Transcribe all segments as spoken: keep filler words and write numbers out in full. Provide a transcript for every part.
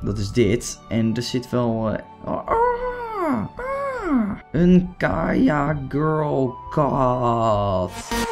Dat is dit. En er zit wel... Uh... Oh, ah, ah, een Kaya Girl Cat.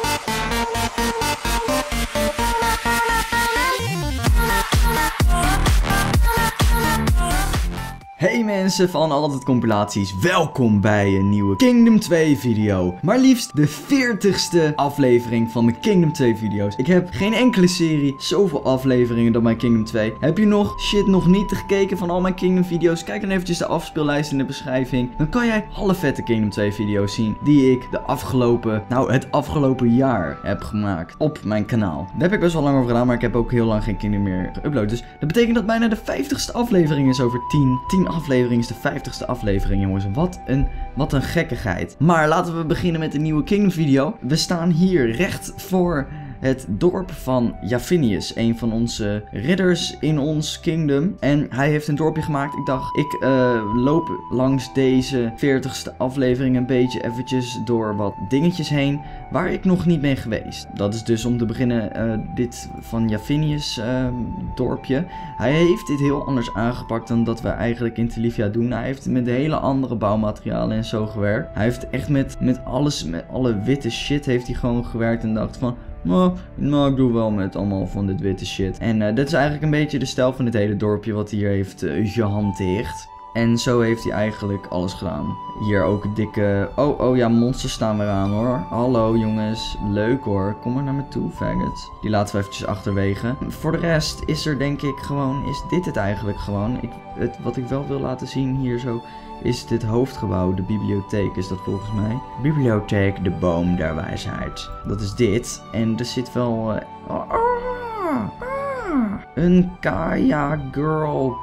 Hey mensen van Altijd Compilaties, welkom bij een nieuwe Kingdom twee video. Maar liefst de veertigste aflevering van de Kingdom twee video's. Ik heb geen enkele serie zoveel afleveringen dan mijn Kingdom twee. Heb je nog shit nog niet gekeken van al mijn Kingdom video's? Kijk dan eventjes de afspeellijst in de beschrijving. Dan kan jij alle vette Kingdom twee video's zien die ik de afgelopen, nou het afgelopen jaar heb gemaakt op mijn kanaal. Daar heb ik best wel lang over gedaan, maar ik heb ook heel lang geen Kingdom meer geüpload. Dus dat betekent dat bijna de vijftigste aflevering is over tien. tien aflevering is de vijftigste aflevering, jongens. Wat een, wat een gekkigheid. Maar laten we beginnen met een nieuwe Kingdom video. We staan hier recht voor het dorp van Javinius, een van onze ridders in ons kingdom. En hij heeft een dorpje gemaakt. Ik dacht, ik uh, loop langs deze veertigste aflevering een beetje eventjes door wat dingetjes heen waar ik nog niet ben geweest. Dat is dus om te beginnen uh, dit van Javinius uh, dorpje. Hij heeft dit heel anders aangepakt dan dat we eigenlijk in Telifia doen. Hij heeft met hele andere bouwmaterialen en zo gewerkt. Hij heeft echt met, met alles, met alle witte shit heeft hij gewoon gewerkt en dacht van... Nou, nou, ik doe wel met allemaal van dit witte shit. En uh, dit is eigenlijk een beetje de stijl van dit hele dorpje wat hij hier heeft uh, gehanteerd. En zo heeft hij eigenlijk alles gedaan. Hier ook een dikke... Oh, oh ja, monsters staan weer aan hoor. Hallo jongens. Leuk hoor. Kom maar naar me toe, faggots. Die laten we eventjes achterwege. Voor de rest is er denk ik gewoon... Is dit het eigenlijk gewoon? Ik, het, wat ik wel wil laten zien hier zo... Is dit hoofdgebouw, de bibliotheek is dat volgens mij. Bibliotheek, de boom der wijsheid. Dat is dit. En er zit wel... Uh, oh, ah, ah, een Kaya Girl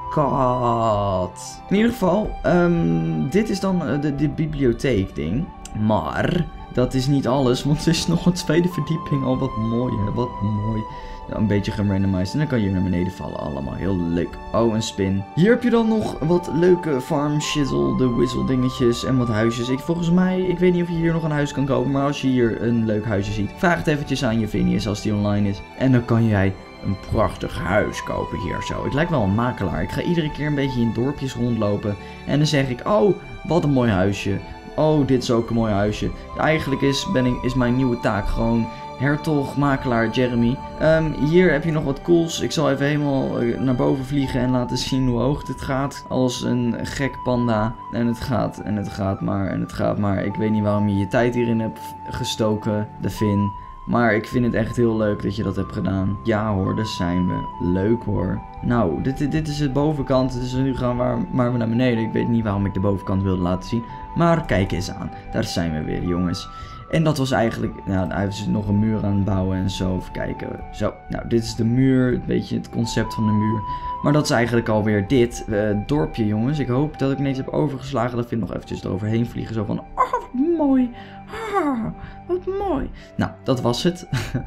Cat. In ieder geval, um, dit is dan uh, de, de bibliotheek ding. Maar... Dat is niet alles, want er is nog een tweede verdieping. Al wat mooi, hè? Wat mooi. Ja, een beetje gerandomized. En dan kan je hier naar beneden vallen. Allemaal heel leuk. Oh, een spin. Hier heb je dan nog wat leuke farm shizzle, de whistle dingetjes en wat huisjes. Ik, volgens mij, ik weet niet of je hier nog een huis kan kopen. Maar als je hier een leuk huisje ziet, vraag het eventjes aan Javinius als die online is. En dan kan jij een prachtig huis kopen hier zo. Ik lijk wel een makelaar. Ik ga iedere keer een beetje in dorpjes rondlopen. En dan zeg ik, oh, wat een mooi huisje. Oh, dit is ook een mooi huisje. Eigenlijk is, ben ik, is mijn nieuwe taak gewoon hertog, makelaar, Jeremy. Um, hier heb je nog wat cools. Ik zal even helemaal uh, naar boven vliegen en laten zien hoe hoog dit gaat. Als een gek panda. En het gaat en het gaat maar en het gaat maar. Ik weet niet waarom je je tijd hierin hebt gestoken, de Finn. Maar ik vind het echt heel leuk dat je dat hebt gedaan. Ja hoor, daar zijn we. Leuk hoor. Nou, dit, dit is de bovenkant. Dus nu gaan we maar naar beneden. Ik weet niet waarom ik de bovenkant wilde laten zien. Maar kijk eens aan. Daar zijn we weer, jongens. En dat was eigenlijk... Nou, hij heeft nog een muur aan het bouwen en zo. Even kijken. Zo. Nou, dit is de muur. Een beetje het concept van de muur. Maar dat is eigenlijk alweer dit uh, dorpje, jongens. Ik hoop dat ik niks heb overgeslagen. Dat vind ik nog eventjes eroverheen vliegen. Zo van... Oh, wat mooi. Ah, wat mooi. Nou, dat was het.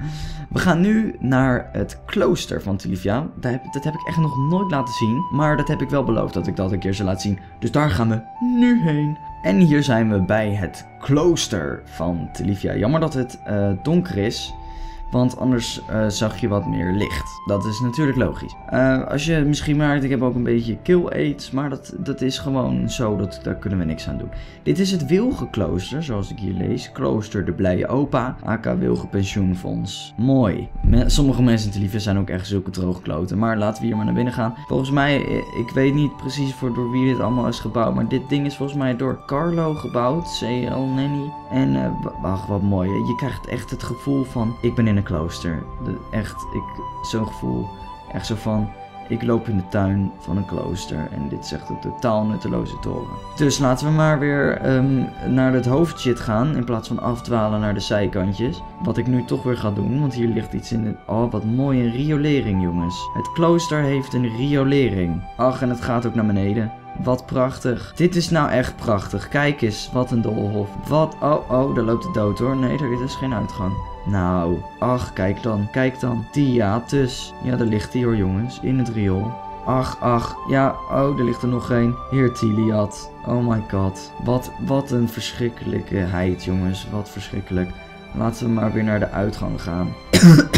We gaan nu naar het klooster van Telifia. Dat heb, dat heb ik echt nog nooit laten zien. Maar dat heb ik wel beloofd dat ik dat een keer zou laten zien. Dus daar gaan we nu heen. En hier zijn we bij het klooster van Telifia. Jammer dat het uh, donker is. Want anders uh, zag je wat meer licht. Dat is natuurlijk logisch. Uh, als je misschien merkt, ik heb ook een beetje kill aids. Maar dat, dat is gewoon zo, dat, daar kunnen we niks aan doen. Dit is het Wilgenklooster, zoals ik hier lees. Klooster de Blije Opa, aka Wilgen Pensioenfonds. Mooi. Me Sommige mensen in Telifia zijn ook echt zulke droogkloten. Maar laten we hier maar naar binnen gaan. Volgens mij, ik weet niet precies voor door wie dit allemaal is gebouwd. Maar dit ding is volgens mij door Carlo gebouwd. C L Nanny. En uh, wacht, wat mooi. Hè? Je krijgt echt het gevoel van, ik ben in een klooster. De, echt, ik, zo'n gevoel. Echt zo van, ik loop in de tuin van een klooster. En dit is echt een totaal nutteloze toren. Dus laten we maar weer um, naar het hoofdshit gaan. In plaats van afdwalen naar de zijkantjes. Wat ik nu toch weer ga doen. Want hier ligt iets in het... Oh, wat mooi. Een riolering, jongens. Het klooster heeft een riolering. Ach, en het gaat ook naar beneden. Wat prachtig. Dit is nou echt prachtig. Kijk eens, wat een doolhof. Wat, oh, oh, daar loopt het dood hoor. Nee, er is geen uitgang. Nou, ach, kijk dan, kijk dan. Tiatus. Ja, daar ligt hij hoor jongens, in het riool. Ach, ach, ja, oh, er ligt er nog één. Heer Tiliad. Oh my god. Wat, wat een verschrikkelijkheid jongens, wat verschrikkelijk. Laten we maar weer naar de uitgang gaan.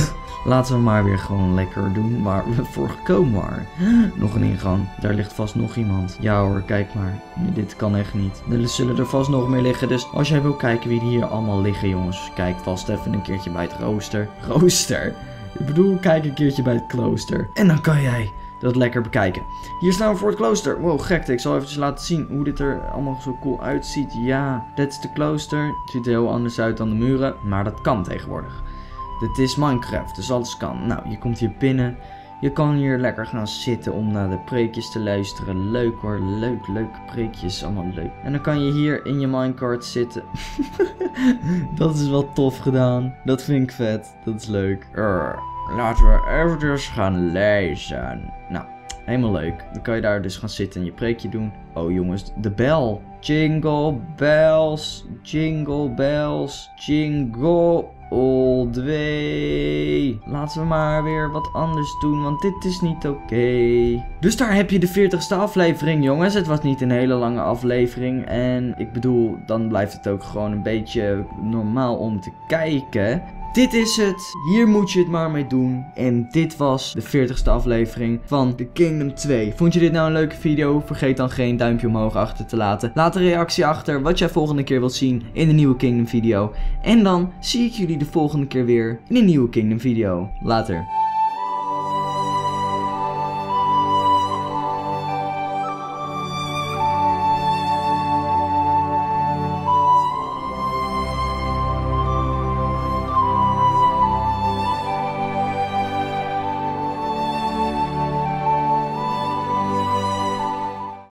Laten we maar weer gewoon lekker doen waar we voor gekomen waren. Nog een ingang. Daar ligt vast nog iemand. Ja hoor, kijk maar. Nee, dit kan echt niet. Er zullen er vast nog meer liggen. Dus als jij wil kijken wie hier allemaal liggen, jongens. Kijk vast even een keertje bij het rooster. Rooster? Ik bedoel, kijk een keertje bij het klooster. En dan kan jij dat lekker bekijken. Hier staan we voor het klooster. Wow, gekte. Ik zal eventjes laten zien hoe dit er allemaal zo cool uitziet. Ja, dit is de klooster. Het ziet er heel anders uit dan de muren. Maar dat kan tegenwoordig. Dit is Minecraft, dus alles kan. Nou, je komt hier binnen. Je kan hier lekker gaan zitten om naar de preekjes te luisteren. Leuk hoor, leuk, leuke preekjes, allemaal leuk. En dan kan je hier in je minecart zitten. Dat is wel tof gedaan. Dat vind ik vet, dat is leuk. Urgh. Laten we eventjes gaan lezen. Nou, helemaal leuk. Dan kan je daar dus gaan zitten en je preekje doen. Oh jongens, de bel. Jingle bells, jingle bells, jingle all the way. Laten we maar weer wat anders doen, want dit is niet oké. Okay. Dus daar heb je de veertigste aflevering, jongens. Het was niet een hele lange aflevering. En ik bedoel, dan blijft het ook gewoon een beetje normaal om te kijken. Dit is het. Hier moet je het maar mee doen. En dit was de veertigste aflevering van The Kingdom twee. Vond je dit nou een leuke video? Vergeet dan geen duimpje omhoog achter te laten. Laat een reactie achter wat jij volgende keer wilt zien in de nieuwe Kingdom video. En dan zie ik jullie de volgende keer weer in een nieuwe Kingdom video. Later.